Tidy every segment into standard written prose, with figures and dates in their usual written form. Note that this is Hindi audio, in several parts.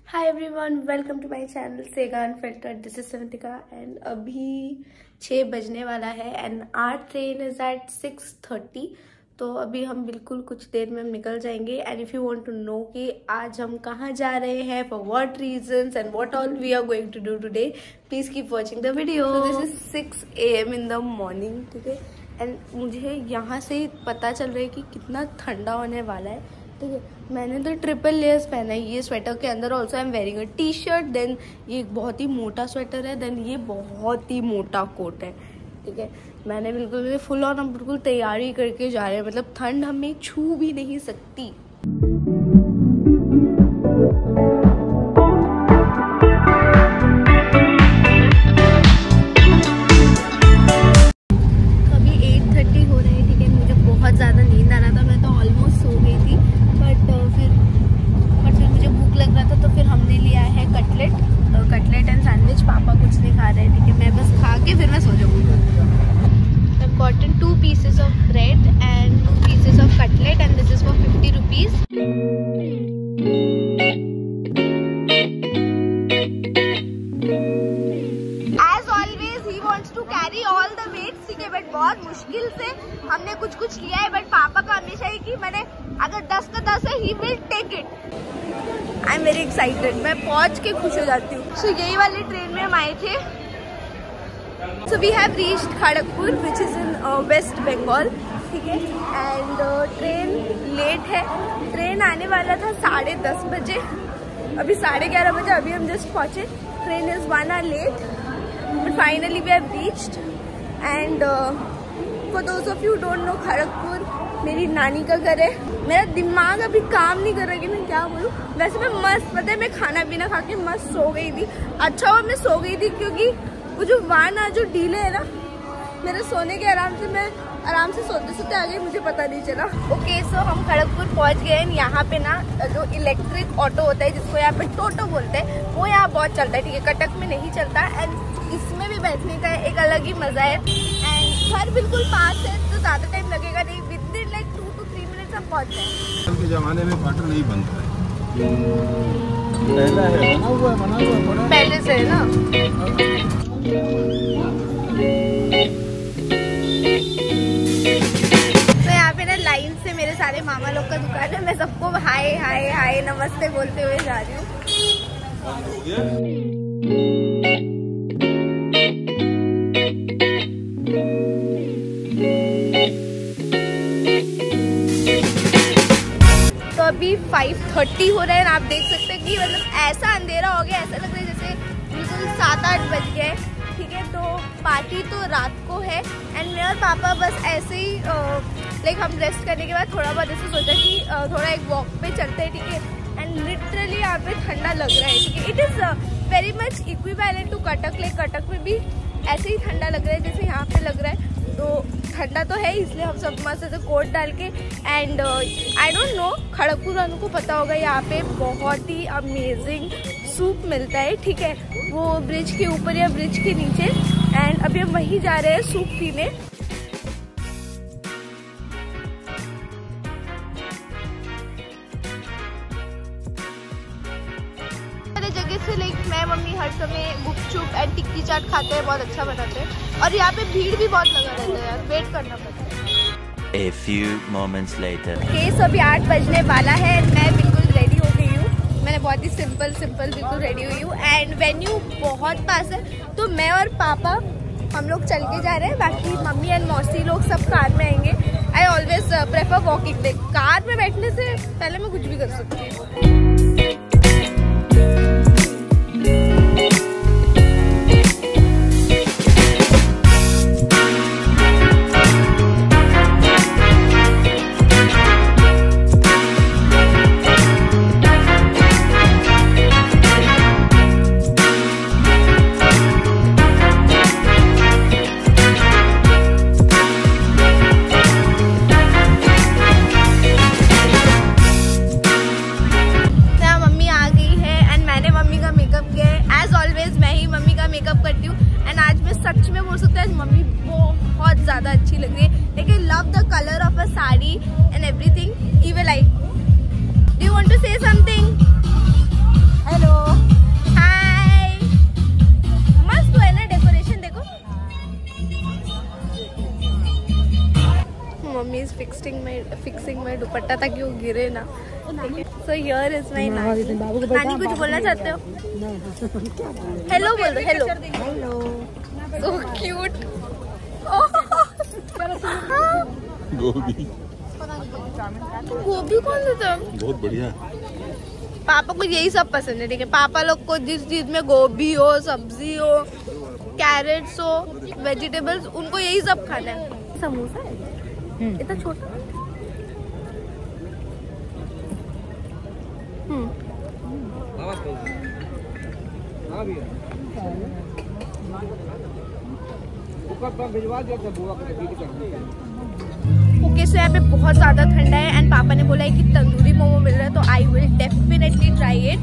Hi everyone, welcome to my channel Sega unfiltered. This is Savitika and अभी 6 बजने वाला है and our train is at 6:30। तो अभी हम बिल्कुल कुछ देर में निकल जाएंगे। And if you want to know कि आज हम कहाँ जा रहे हैं, for what reasons and what all we are going to do today, please keep watching the video. This is 6 AM in the morning, ठीक है। एंड मुझे यहाँ से पता चल रहा है कि कितना ठंडा होने वाला है, ठीक है। मैंने तो ट्रिपल लेयर्स पहना है ये स्वेटर के अंदर। Also I am wearing a T shirt, then ये एक बहुत ही मोटा स्वेटर है, देन ये बहुत ही मोटा कोट है, ठीक है। मैंने बिल्कुल फुल ऑन हम बिल्कुल तैयारी करके जा रहे हैं, मतलब ठंड हमें छू भी नहीं सकती। बट बहुत मुश्किल से हमने कुछ लिया है। बट पापा का हमेशा ही कि मैंने अगर 10 का 10 है, he will take it. I am very excited, मैं पहुंच के खुश हो जाती हूँ। सो यही वाली ट्रेन में हम आए थे। So we have reached Kharagpur which is in West Bengal, ठीक है। एंड ट्रेन लेट है। ट्रेन आने वाला था 10:30 बजे, अभी 11:30 बजे, अभी हम जस्ट पहुंचे। Train is 1 hour late but finally we have reached. And for those of you don't know, Kharagpur मेरी नानी का घर है। मेरा दिमाग अभी काम नहीं कर रहा कि मैं क्या बोलूँ। वैसे मैं मस्त, पता है, मैं खाना पीना खा के मस्त सो गई थी। अच्छा हुआ मैं सो गई थी, क्योंकि वो जो वाहन जो डीले है ना, मेरे सोने के मैं आराम से सोते सोते आ गई, मुझे पता नहीं चला। ओके, सो हम खड़गपुर पहुंच गए हैं। यहाँ पे ना जो इलेक्ट्रिक ऑटो होता है, जिसको यहाँ पे टोटो बोलते हैं, वो यहाँ बहुत चलता है, ठीक है। कटक में नहीं चलता। एंड इसमें भी बैठने का एक अलग ही मजा है। एंड घर बिल्कुल पास है, तो ज्यादा टाइम लगेगा नहीं। Within like 2 to 3 minutes हम पहुंच जाएंगे। कल के जमाने में पाटर नहीं बनता है, बना हुआ पहले से है ना। तो यहाँ पे ना लाइन से मेरे सारे मामा लोग का दुकान है। मैं सबको हाय हाय हाय नमस्ते बोलते हुए जा रही हूँ। तो अभी 5:30 हो रहे हैं। आप देख सकते हैं कि मतलब ऐसा अंधेरा हो गया, ऐसा लग रहा है जैसे बिल्कुल 7-8 बज गए, ठीक है। तो पार्टी तो रात को है। एंड मेरे और पापा बस ऐसे ही लाइक हम रेस्ट करने के बाद थोड़ा बहुत ऐसे सोचा कि थोड़ा एक वॉक पे चलते हैं, ठीक है। एंड लिटरली यहाँ पे ठंडा लग रहा है, ठीक है। It is very much equivalent to Cuttack. Like Cuttack में भी ऐसे ही ठंडा लग रहा है जैसे यहाँ पे लग रहा है। तो ठंडा तो है, इसलिए हम सब मस्त ऐसे कोट डाल के। And I don't know, Kharagpur वालों को पता होगा, यहाँ पे बहुत ही अमेजिंग सूप मिलता है, ठीक है। वो ब्रिज के ऊपर या ब्रिज के नीचे। एंड अभी हम वहीं जा रहे हैं सूप पीने। जगह से लाइक मैं मम्मी हर समय गुपचुप एंड टिक्की चाट खाते हैं, बहुत अच्छा बनाते हैं। और यहाँ पे भीड़ भी बहुत लगा रहता है यार, वेट करना पड़ता है। A few moments later. Okay, so अभी 8 बजने वाला है। मैं बिल्कुल रेडी हो गई हूँ। मैंने बहुत ही सिंपल बिल्कुल रेडी हुई हूँ। एंड वेन्यू बहुत पास है, तो मैं और पापा हम लोग चल के जा रहे हैं। बाकी मम्मी एंड मौसी लोग सब कार में आएंगे। I always prefer walking. Car में बैठने से पहले मैं कुछ भी कर सकती हूँ। दुपट्टा ताकि वो गिरे ना। सो हियर इज माय नानी। नानी कुछ बोलना चाहते हो? हेलो बोल दो। Hello hello. So cute. गोभी गोभी कौन देता है? बहुत बढ़िया। पापा को यही सब पसंद है, ठीक है। पापा लोग को जिस चीज में गोभी हो, सब्जी हो, कैरेट्स हो, वेजिटेबल्स, उनको यही सब खाना है। समोसा है इतना छोटा। ओके, सो यहाँ पे बहुत ज्यादा ठंडा है एंड पापा ने बोला है कि तंदूरी मोमो मिल रहा है, तो I will definitely try it.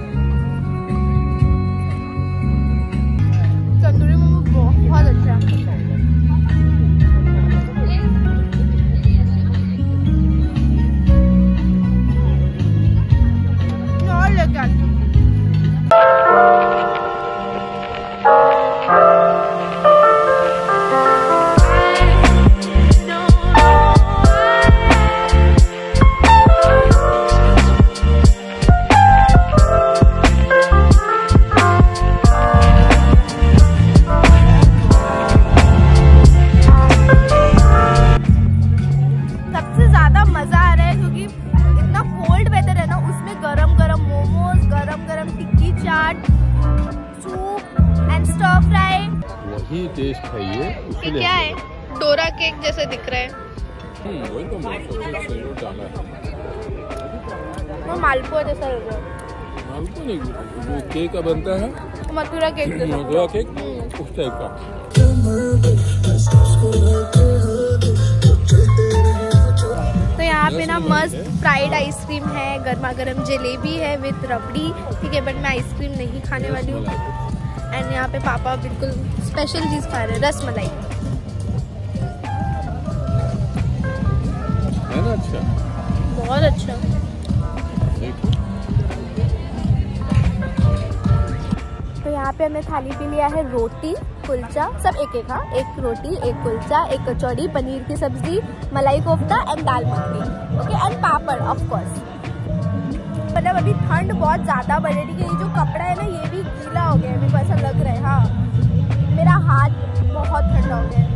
Tandoori momo बहुत अच्छा है। और लेके आती हूँ। वही टेस्ट है ये क्या है? डोरा केक जैसे दिख रहा है। वही तो डाला है। वो मालपुआ जैसा लग रहा है। मालपुआ नहीं, वो केक का बनता है मथुरा केक जैसा। मथुरा केक उस टाइप का। तो यहाँ पे ना मस्त फ्राइड आइसक्रीम है, गर्मा गर्म जलेबी है विद रबड़ी, ठीक है। बट मैं आइसक्रीम नहीं खाने वाली हूँ। एंड यहाँ पे पापा बिल्कुल स्पेशल चीज खा रहे हैं, रस मलाई। है ना अच्छा, बहुत अच्छा। तो यहाँ पे हमने थाली पे लिया है रोटी, कुलचा, सब एक एक। हाँ, एक रोटी, एक कुलचा, एक कचौड़ी, पनीर की सब्जी, malai kofta and dal makhani, okay, and papad of course. मतलब अभी ठंड बहुत ज्यादा बढ़ रही है, ये जो कपड़ा है ना ये भी गीला हो गया है, मेरे को ऐसा लग रहा है। हाँ, मेरा हाथ बहुत ठंडा हो गया है।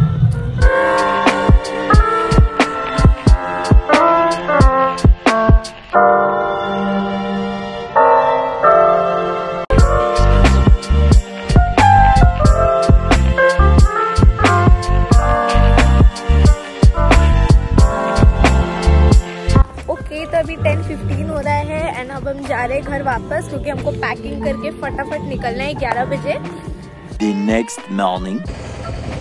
तो अभी 10:15 हो रहा है एंड अब हम जा रहे हैं घर वापस, क्योंकि हमको पैकिंग करके फटाफट निकलना है 11 बजे। The next morning.